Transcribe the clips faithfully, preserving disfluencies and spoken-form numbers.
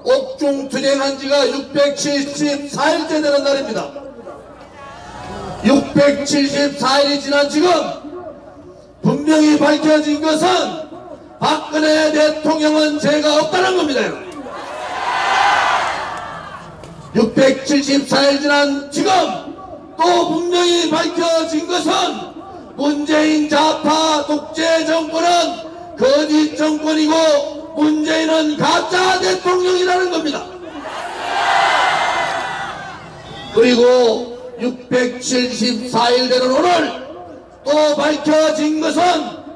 옥중 투쟁한 지가 육백칠십사 일째 되는 날입니다. 육백칠십사 일이 지난 지금 분명히 밝혀진 것은 박근혜 대통령은 죄가 없다는 겁니다. 육백칠십사 일 지난 지금 또 분명히 밝혀진 것은 문재인 좌파 독재 정권은 거짓 정권이고 문재인은 가짜 대통령이라는 겁니다. 그리고 육백칠십사 일 되는 오늘 또 밝혀진 것은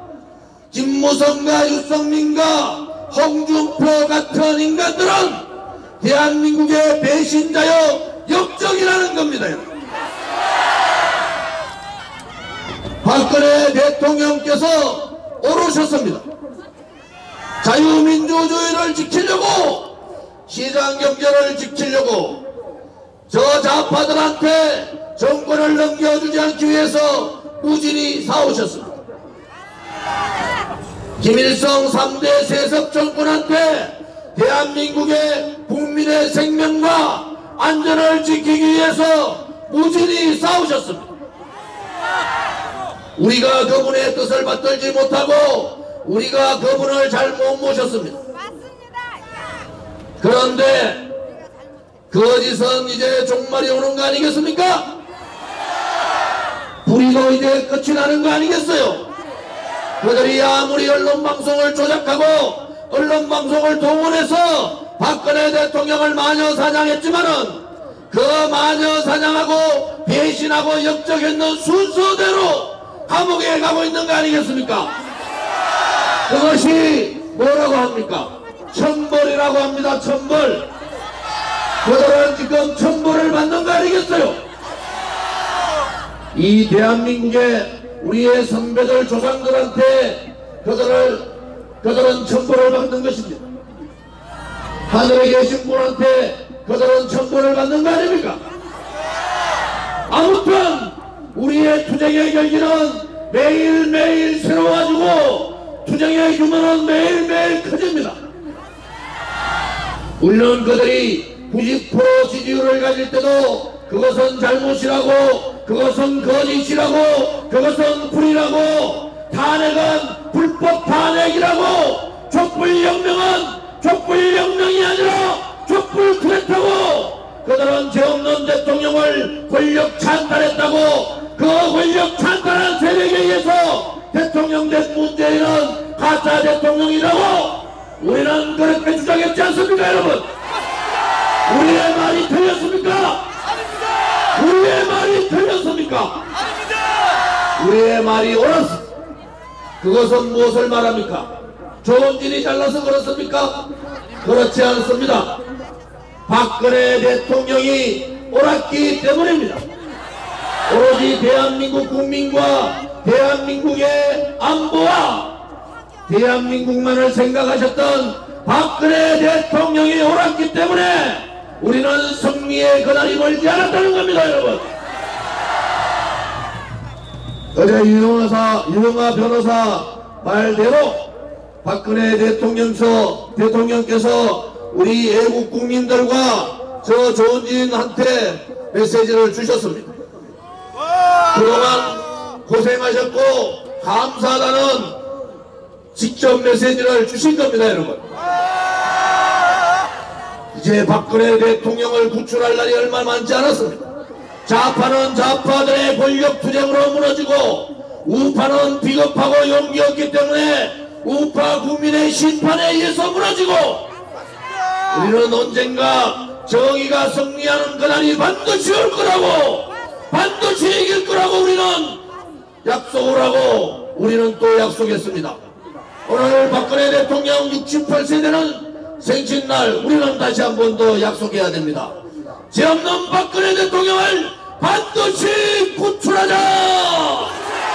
김무성과 유승민과 홍준표 같은 인간들은 대한민국의 배신자여 역적이라는 겁니다. 박근혜 대통령께서 오르셨습니다. 자유민주주의를 지키려고, 시장경제를 지키려고 저 좌파들한테 정권을 넘겨주지 않기 위해서 꾸준히 싸우셨습니다. 김일성 삼 대 세습 정권한테 대한민국의 국민의 생명과 안전을 지키기 위해서 꾸준히 싸우셨습니다. 우리가 그분의 뜻을 받들지 못하고 우리가 그분을 잘 못 모셨습니다. 그런데 거짓은 이제 종말이 오는 거 아니겠습니까? 불의도 이제 끝이 나는 거 아니겠어요? 그들이 아무리 언론방송을 조작하고 언론방송을 동원해서 박근혜 대통령을 마녀사냥했지만은 그 마녀사냥하고 배신하고 역적했는 순서대로 감옥에 가고 있는 거 아니겠습니까? 그것이 뭐라고 합니까? 천벌이라고 합니다. 천벌. 그들은 지금 천벌을 받는 거 아니겠어요? 이 대한민국의 우리의 선배들 조상들한테 그들을 그들은 천벌을 받는 것입니다. 하늘에 계신 분한테 그들은 천벌을 받는 거 아닙니까? 아무튼 우리의 투쟁의 결기는 매일매일 새로워지고 투쟁의 규모는 매일매일 커집니다. 물론 그들이 구십 퍼센트 지지율을 가질 때도 그것은 잘못이라고, 그것은 거짓이라고, 그것은 불이라고, 탄핵은 불법 탄핵이라고, 촛불혁명은 촛불혁명이 아니라 촛불 쿠데타고, 그들은 죄 없는 대통령을 권력 찬탈했다고, 그 권력 찬탈한 세력에 의해서 대통령 된 문재인은 가짜 대통령이라고 우리는 그렇게 주장했지 않습니까, 여러분? 우리의 말이 틀렸습니까? 아닙니다. 우리의 말이 틀렸습니까? 아닙니다. 우리의 말이 옳았습니다. 그것은 무엇을 말합니까? 좋은 일이 잘나서 그렇습니까? 그렇지 않습니다. 박근혜 대통령이 옳았기 때문입니다. 오로지 대한민국 국민과 대한민국의 안보와 대한민국만을 생각하셨던 박근혜 대통령이 옳았기 때문에 우리는 승리의 그날이 멀지 않았다는 겁니다, 여러분. 어제 유영하, 유영하 변호사 말대로 박근혜 대통령서, 대통령께서 우리 애국 국민들과 저 조은진한테 메시지를 주셨습니다. 그동안 고생하셨고 감사하다는 직접 메시지를 주신 겁니다, 여러분. 이제 박근혜 대통령을 구출할 날이 얼마 남지 않았습니다. 좌파는 좌파들의 권력투쟁으로 무너지고 우파는 비겁하고 용기 없기 때문에 우파 국민의 심판에 의해서 무너지고, 우리는 언젠가 정의가 승리하는 그날이 반드시 올 거라고, 반드시 이길 거라고 우리는 약속을 하고 우리는 또 약속했습니다. 오늘 박근혜 대통령 육십팔 세 되는 생신날 우리는 다시 한 번 더 약속해야 됩니다. 죄 없는 박근혜 대통령을 반드시 구출하자!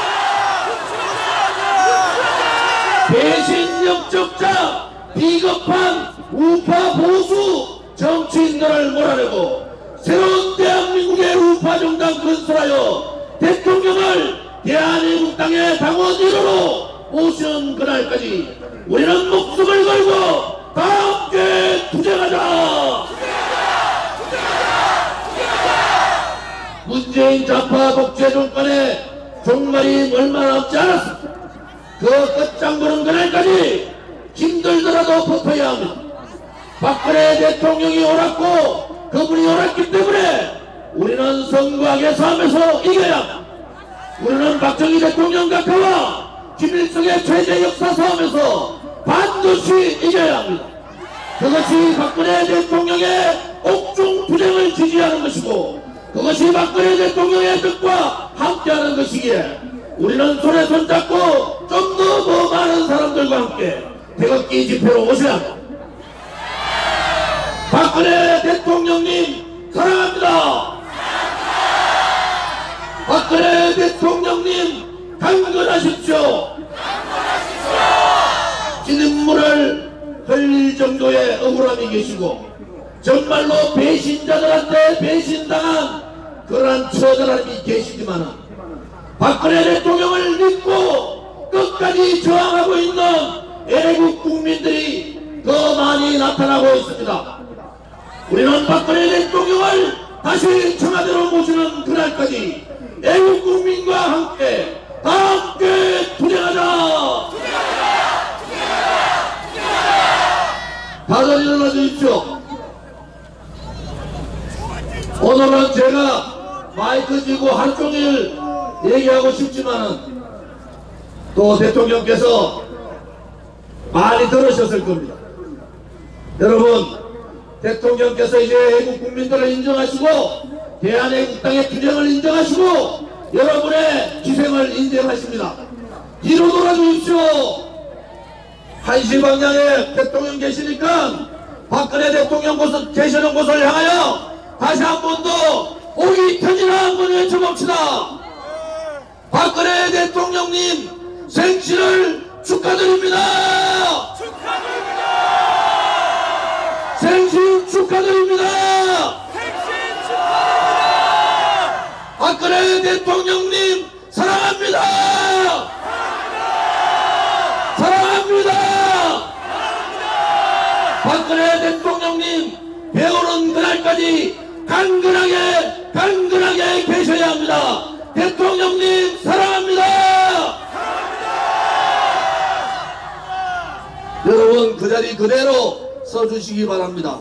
배신 역적자, 비겁한 우파 보수 정치인들을 몰아내고 새로운 대한민국의 우파 정당 건설하여 대통령을 대한민국 땅의 당원 일호로 모시는 그날까지 우리는 목숨을 걸고 다 함께 투쟁하자! 문재인 좌파 독재 정권의 종말이 얼마 남지 않았습니다. 그 끝장보는 그날까지 힘들더라도 버텨야 합니다. 박근혜 대통령이 옳았고 그분이 옳았기 때문에 우리는 성과하게 싸움에서 이겨야 합니다. 우리는 박정희 대통령 각하와 김일성의 최대 역사 싸움에서 반드시 이겨야 합니다. 그것이 박근혜 대통령의 옥중 투쟁을 지지하는 것이고 그것이 박근혜 대통령의 뜻과 함께하는 것이기에 우리는 손에 손잡고 좀 더 더 많은 사람들과 함께 태극기 집회로 오셔야 합니다. 박근혜 대통령님 사랑합니다. 박근혜 대통령님 강건하십시오. 진인물을 흘릴 정도의 억울함이 계시고 정말로 배신자들한테 배신당한 그러한 처절함이 계시지만 박근혜 대통령을 믿고 끝까지 저항하고 있는 애국 국민들이 더 많이 나타나고 있습니다. 우리는 박근혜 대통령을 다시 청와대로 모시는 그날까지 애국 국민과 함께 다 함께 투쟁하자. 다들 일어나 주십시오. 오늘은 제가 마이크 쥐고 하루 종일 얘기하고 싶지만은 또 대통령께서 많이 들으셨을 겁니다. 여러분, 대통령께서 이제 애국 국민들을 인정하시고 대한애국당의 투쟁을 인정하시고 여러분의 희생을 인정하십니다. 뒤로 돌아주십시오. 한시 방향에 대통령 계시니까 박근혜 대통령 곳을 계시는 곳을 향하여 다시 한 번 더 오기 편이라 한 번 외쳐봅시다. 박근혜 대통령님 생신을 축하드립니다. 축하드립니다. 생신 축하드립니다. 생신 축하드립니다. 박근혜 대통령님 사랑합니다. 사랑합니다. 박근혜 대통령님 배우는 그날까지 강건하게 강건하게 계셔야 합니다. 대통령님 사랑합니다. 여러분 그 자리 그대로 서주시기 바랍니다.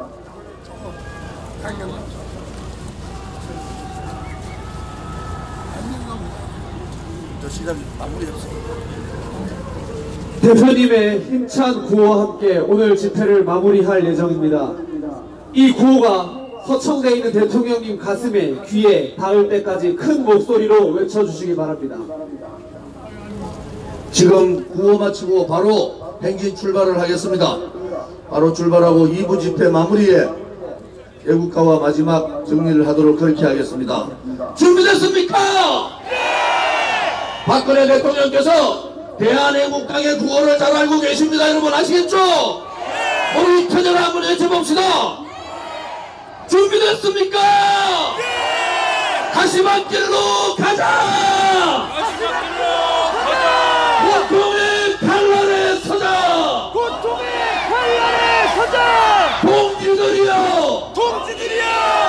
대표님의 힘찬 구호와 함께 오늘 집회를 마무리할 예정입니다. 이 구호가 서청대에 있는 대통령님 가슴에 귀에 닿을 때까지 큰 목소리로 외쳐주시기 바랍니다. 지금 구호 마치고 바로 행진 출발을 하겠습니다. 바로 출발하고 이 부 집회 마무리에 애국가와 마지막 정리를 하도록 그렇게 하겠습니다. 준비됐습니까? 네! 박근혜 대통령께서 대한애국당의 구호를 잘 알고 계십니다. 여러분 아시겠죠? 네! 우리 터져라 한번 외쳐봅시다. 준비됐습니까? 네! 가시밭길로 가자! 고통의 칼날에 서자! 고통의 칼날에 서자! 동지들이여! 동지들이여!